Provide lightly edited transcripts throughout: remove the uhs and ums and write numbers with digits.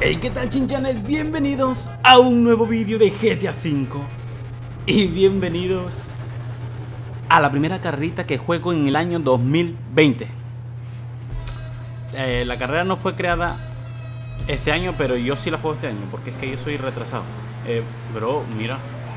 Hey, ¿qué tal, chinchanes? Bienvenidos a un nuevo vídeo de GTA V. Y bienvenidos a la primera carrerita que juego en el año 2020. La carrera no fue creada este año, pero yo sí la juego este año, porque es que yo soy retrasado. Bro, mira.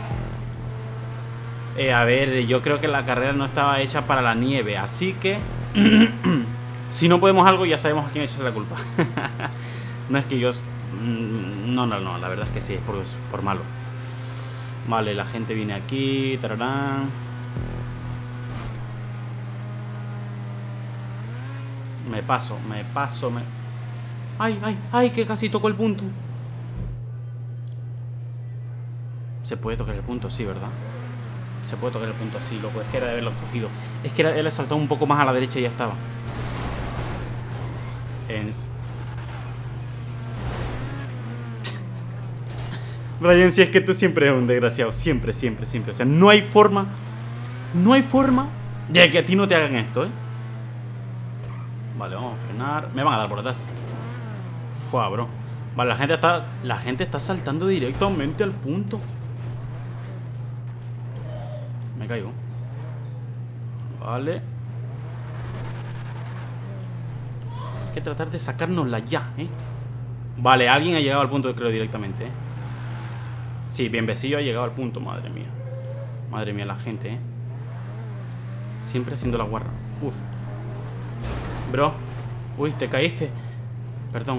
A ver, yo creo que la carrera no estaba hecha para la nieve, así que si no podemos algo, ya sabemos a quién echarle la culpa. No es que yo... No, la verdad es que sí, es por malo. Vale, la gente viene aquí, tararán. Me paso. Ay, que casi tocó el punto. Se puede tocar el punto, sí, ¿verdad? Se puede tocar el punto así, loco. Es que era de haberlo cogido. Es que él ha saltado un poco más a la derecha y ya estaba. Brian, si es que tú siempre eres un desgraciado. Siempre. O sea, no hay forma de que a ti no te hagan esto, ¿eh? Vale, vamos a frenar. Me van a dar por atrás. Fua, bro. Vale, la gente está saltando directamente al punto. Me caigo. Vale. Hay que tratar de sacárnosla ya, ¿eh? Vale, alguien ha llegado al punto, creo, directamente, ¿eh? Sí, bien besillo ha llegado al punto, madre mía. Madre mía, la gente, ¿eh? Siempre haciendo la guarra. Uf. Bro. Uy, te caíste. Perdón.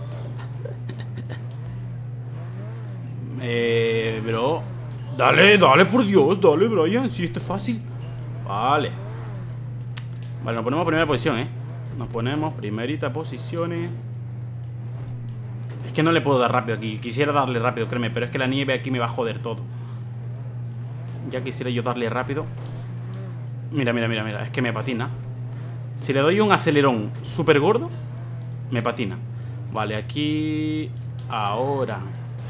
Bro. Dale, por Dios. Dale, Brian. Si esto es fácil. Vale. Vale, nos ponemos a primera posición, ¿eh? Nos ponemos primerita posiciones. Es que no le puedo dar rápido aquí. Quisiera darle rápido, créeme, pero es que la nieve aquí me va a joder todo. Ya quisiera yo darle rápido. Mira. Es que me patina. Si le doy un acelerón súper gordo, me patina. Vale, aquí... Ahora.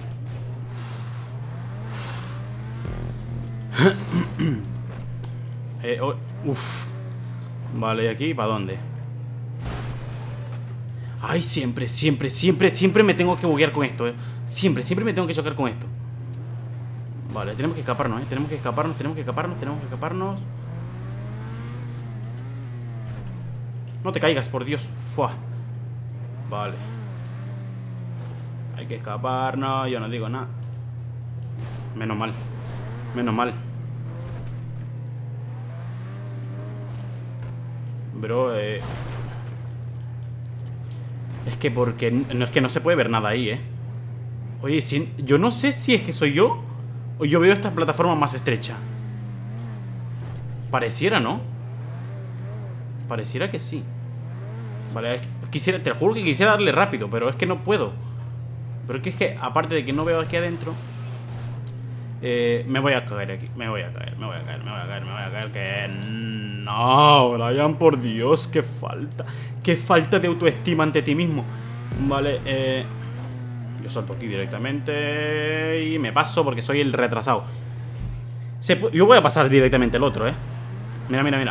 Vale, ¿y aquí para dónde? Ay, siempre me tengo que buguear con esto, Siempre me tengo que chocar con esto. Vale, tenemos que escaparnos, tenemos que escaparnos. No te caigas, por Dios. Fua. Vale. Hay que escaparnos, yo no digo nada. Menos mal. Bro, Es que porque no es que no se puede ver nada ahí, Oye, yo no sé si es que soy yo o yo veo esta plataforma más estrecha. Pareciera, ¿no? Pareciera que sí. Vale, te lo juro que quisiera darle rápido, pero es que no puedo. Pero es que aparte de que no veo aquí adentro, me voy a caer aquí. Me voy a caer. Que no, Brian, por Dios, qué falta de autoestima ante ti mismo. Vale, yo salto aquí directamente y me paso porque soy el retrasado. Yo voy a pasar directamente el otro, Mira.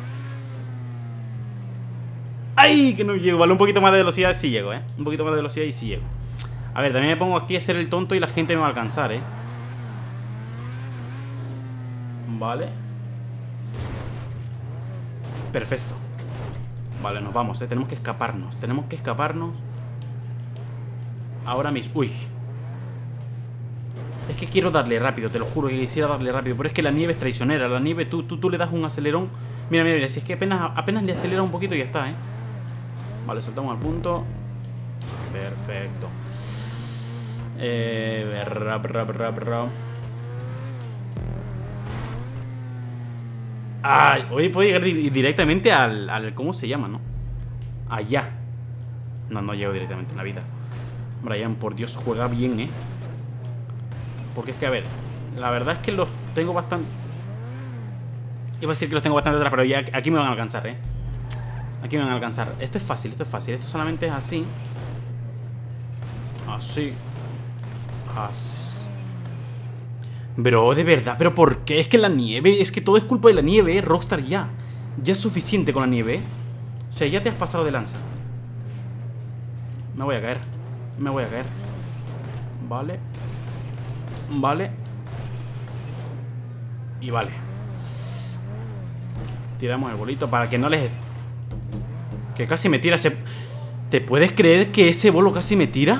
¡Ay! Que no llego. Vale, un poquito más de velocidad sí llego, Un poquito más de velocidad y sí llego. A ver, también me pongo aquí a hacer el tonto y la gente me va a alcanzar, Vale. Perfecto. Vale, nos vamos, tenemos que escaparnos. Ahora mismo. Uy. Es que quiero darle rápido, te lo juro que quisiera darle rápido. Pero es que la nieve es traicionera. La nieve, tú le das un acelerón. Mira, si es que apenas le acelera un poquito y ya está, Vale, saltamos al punto. Perfecto. Ay, oye, puedo llegar directamente al ¿cómo se llama, no? Allá. No llego directamente en la vida. Brian, por Dios, juega bien, Porque es que, a ver, la verdad es que los tengo bastante... Iba a decir que los tengo bastante atrás, pero ya aquí me van a alcanzar, Aquí me van a alcanzar. Esto es fácil. Esto solamente es así. Así. Bro, de verdad, ¿pero por qué? Es que la nieve, es que todo es culpa de la nieve, Rockstar, ya es suficiente con la nieve, O sea, ya te has pasado de lanza. Me voy a caer. Me voy a caer. Vale. Vale. Y vale. Tiramos el bolito para que no les... Que casi me tira ese... ¿Te puedes creer que ese bolo casi me tira?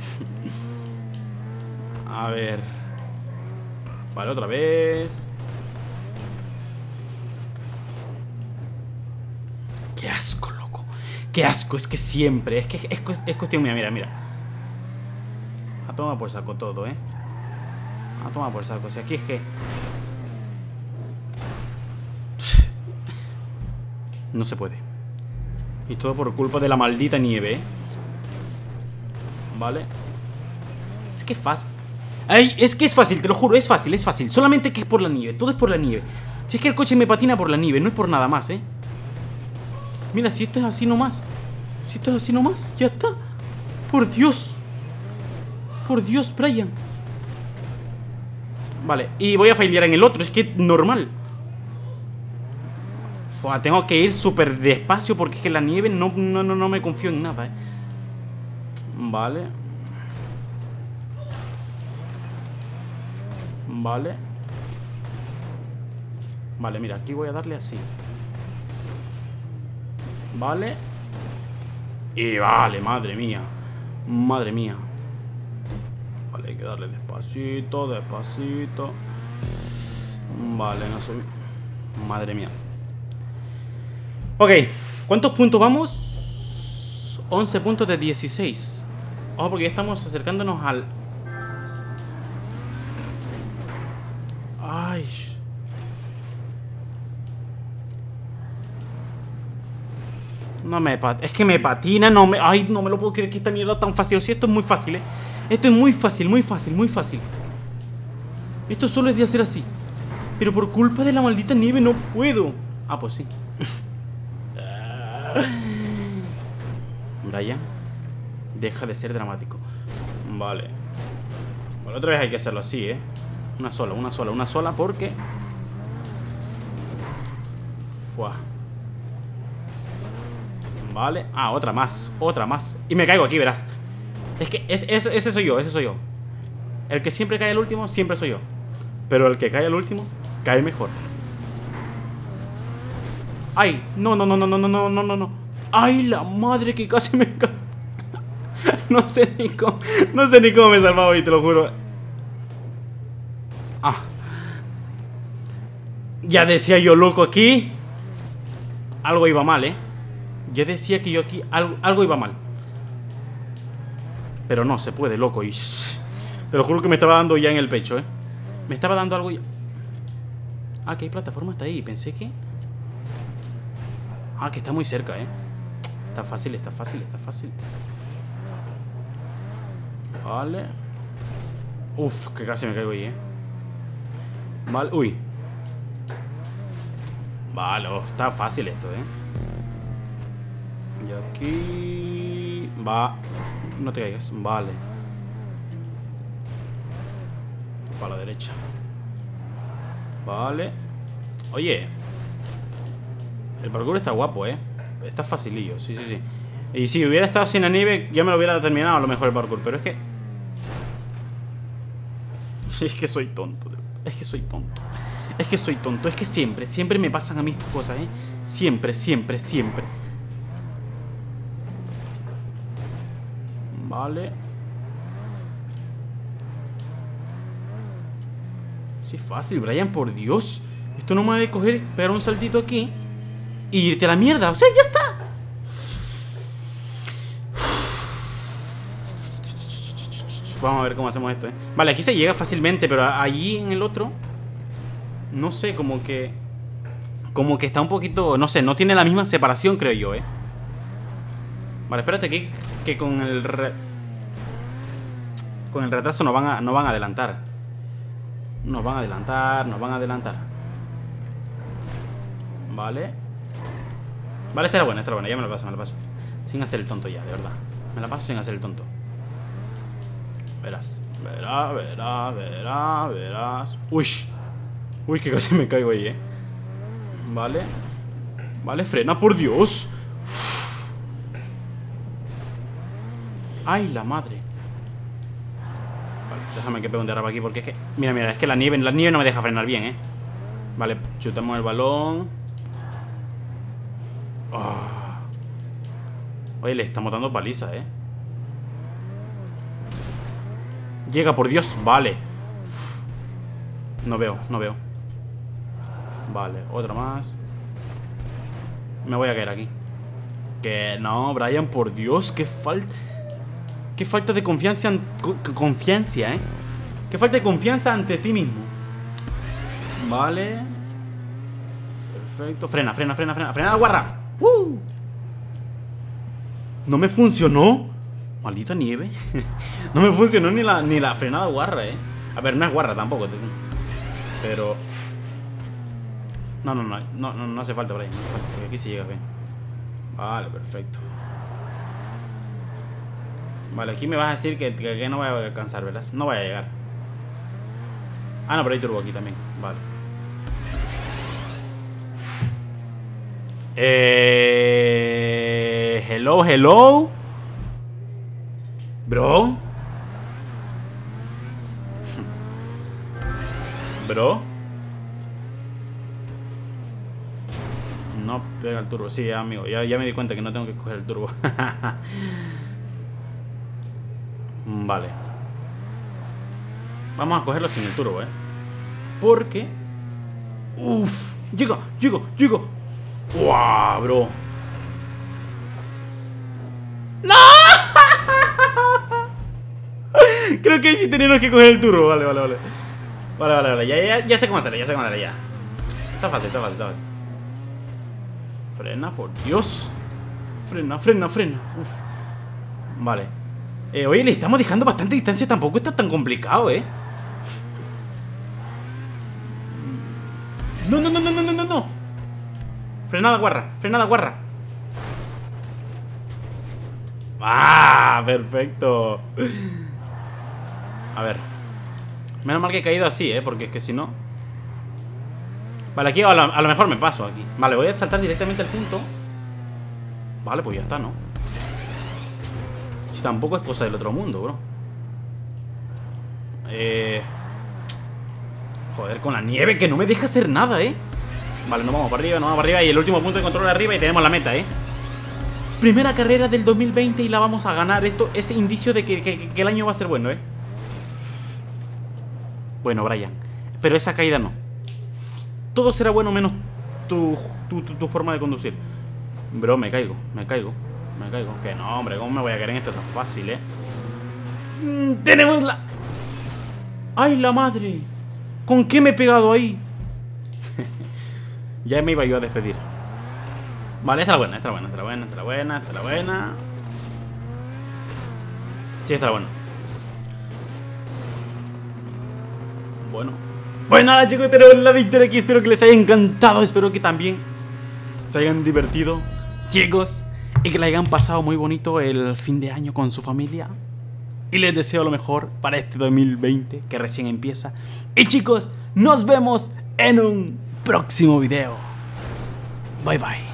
A ver. Vale, otra vez. Qué asco, loco. Qué asco, es que siempre. Es que es cuestión mía, mira, mira. A tomar por saco todo, A tomar por saco. Si aquí es que... No se puede. Y todo por culpa de la maldita nieve, Vale. Es que es fácil. Ay, es que es fácil, te lo juro, es fácil, es fácil. Solamente que es por la nieve, todo es por la nieve. Si es que el coche me patina por la nieve, no es por nada más, Mira, si esto es así nomás. Si esto es así nomás, ya está. Por Dios. Por Dios, Brian. Vale, y voy a failear en el otro, es que normal. Fua, tengo que ir súper despacio porque es que la nieve no me confío en nada, Vale. Vale. Vale, mira, aquí voy a darle así. Vale. Y vale, madre mía. Madre mía. Vale, hay que darle despacito, despacito. Vale, no sé. Madre mía. Ok, ¿cuántos puntos vamos? 11 puntos de 16. Ojo, porque ya estamos acercándonos al... Ay. No me patina. Es que me patina, no me... Ay, no me lo puedo creer que esta mierda tan fácil. Si esto es muy fácil, Esto es muy fácil, muy fácil, muy fácil. Esto solo es de hacer así. Pero por culpa de la maldita nieve no puedo. Ah, pues sí. Brian, deja de ser dramático. Vale. Bueno, otra vez hay que hacerlo así, Una sola porque... Fua. Vale. Ah, otra más. Y me caigo aquí, verás. Es que ese soy yo, El que siempre cae al último, siempre soy yo. Pero el que cae al último, cae mejor. Ay, no. Ay, la madre que casi me cae. No sé ni cómo me he salvado hoy, te lo juro. Ah. Ya decía yo, loco, aquí algo iba mal, Ya decía que yo aquí algo iba mal. Pero no se puede, loco. Y te lo juro que me estaba dando ya en el pecho, Me estaba dando algo ya. Ah, que hay plataforma hasta ahí. Pensé que... Ah, que está muy cerca, Está fácil. Vale. Uf, que casi me caigo ahí, Vale, uy. Vale, está fácil esto, Y aquí... Va. No te caigas, vale. Para la derecha. Vale. Oye, el parkour está guapo, Está facilillo, sí. Y si hubiera estado sin la nieve, ya me lo hubiera terminado a lo mejor el parkour. Pero es que... Es que soy tonto. Es que siempre me pasan a mí estas cosas, Siempre. Vale. Sí, fácil, Brian, por Dios. Esto no me va a coger, pegar un saltito aquí y irte a la mierda, o sea, ya está. Vamos a ver cómo hacemos esto, Vale, aquí se llega fácilmente, pero allí en el otro no sé, como que está un poquito, no sé, no tiene la misma separación, creo yo, Vale, espérate que con el retraso nos van a adelantar. Nos van a adelantar. Vale. Vale, esta era buena, ya me la paso. Sin hacer el tonto ya, de verdad. Me la paso sin hacer el tonto. Verás. Uy, que casi me caigo ahí, Vale. Vale, frena, por Dios. ¡Ay, la madre! Vale, déjame que pegue un derrape aquí porque es que... Mira, es que la nieve no me deja frenar bien, ¿eh? Vale, chutamos el balón. Oh. Oye, le estamos dando paliza, ¿eh? Llega, por Dios, vale. No veo. Vale, otra más. Me voy a caer aquí. Que no, Brian, por Dios, qué falta de confianza, ¿eh? Qué falta de confianza ante ti mismo. Vale. Perfecto. Frena la guarra. No me funcionó. Maldita nieve. No me funcionó ni la frenada guarra, A ver, no es guarra tampoco. Pero... No hace falta por ahí. No hace falta, porque aquí sí llega bien. Vale, perfecto. Vale, aquí me vas a decir que no voy a alcanzar, ¿verdad? No voy a llegar. Ah, no, pero hay turbo aquí también. Vale. Hello. Bro. No pega el turbo. Sí, amigo, ya me di cuenta que no tengo que coger el turbo. Vale. Vamos a cogerlo sin el turbo, Porque... Uff. Llega. ¡Wow, bro! ¡No! Creo que sí tenemos que coger el turbo. Vale. Ya sé cómo hacerlo, ya. Está fácil. Frena, por Dios. Frena. Uf. Vale. Oye, le estamos dejando bastante distancia. Tampoco está tan complicado, No. Frenada guarra. ¡Ah! Perfecto. A ver. Menos mal que he caído así, porque es que si no... Vale, aquí a lo mejor me paso aquí. Vale, voy a saltar directamente al punto. Vale, pues ya está, ¿no? Si tampoco es cosa del otro mundo, bro. Joder, con la nieve que no me deja hacer nada, Vale, nos vamos para arriba, y el último punto de control arriba y tenemos la meta, Primera carrera del 2020 y la vamos a ganar. Esto es indicio de que el año va a ser bueno, Bueno, Brian, pero esa caída no. Todo será bueno menos tu forma de conducir. Bro, me caigo. Que no, hombre, ¿cómo me voy a caer en esto tan fácil, Tenemos la... ¡Ay, la madre! ¿Con qué me he pegado ahí? Ya me iba yo a despedir. Vale, esta es la buena. Sí, está la buena. Bueno. Pues nada, chicos, tenemos la victoria aquí. Espero que les haya encantado. Espero que también se hayan divertido, chicos, y que le hayan pasado muy bonito el fin de año con su familia. Y les deseo lo mejor para este 2020 que recién empieza. Y chicos, nos vemos en un próximo video. Bye bye.